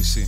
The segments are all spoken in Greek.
φύση.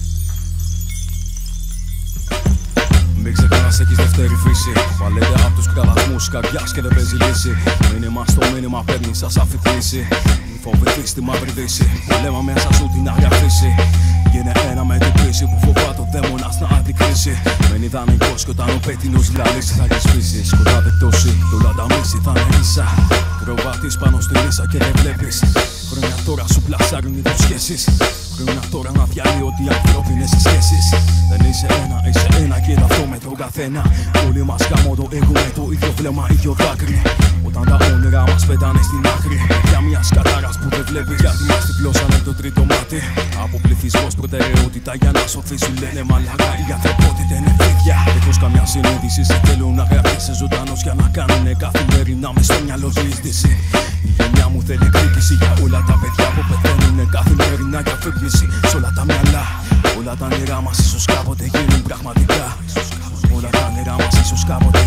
Μην ξεχνάς, έχεις δεύτερη φύση. Παλέτε απ' τους κραδασμούς καρδιάς και δεν παίζει λύση. Μήνυμα στο μήνυμα παίρνει σαν αφιπλήση. Μη φοβηθείς τη μαύρη δύση. Πολέμα μέσα σου την άγρια φύση. Γίνε ένα με την πίση που φοβάται ο δαίμονας να αντικρίσει. Μεν ιδανικός κι όταν ο πέτεινος λαλήσει θα γεσπίσει. Σκοτάτε τόση κι όλα τα μίση θα είναι ίσα. Κροβάτης πάνω στη λύσα και δεν βλέπεις. Χρόνια τώρα σου πλασάρουν οι υποσχέσεις. Χρόνια τώρα να διαλύονται οι ανθρώπινες σχέσεις. Δεν είσαι ένα, είσαι ένα και αυτό με τον καθένα. Όλοι μας καμότο έχουμε το ίδιο βλέμμα, ίδιο δάκρυ. Όταν τα όνειρα μας πετάνε στην άκρη. Για μια κατάρας που δεν βλέπεις, γιατί μας τυπλώσανε το τρίτο μάτι. Από πληθυσμός προτεραιότητα για να σωθεί σου λένε μαλάκα. Η ανθρωπότητα είναι φίδια. Εκτός καμιά συνείδηση σε θέλουν να γραφτείς ζωντανός για να κάνουνε καθημερινά μες στο μυαλό σου εισδύση. Η γενιά μου θέλει εκδίκηση για όλα τα παιδιά που πεθαίνουνε καθημερινά για αφύπνιση. Σ' όλα τα μυαλά, όλα τα νερά μας ίσως κάποτε γίνουν πραγματικά. Όλα τα νερά μας ίσως κάποτε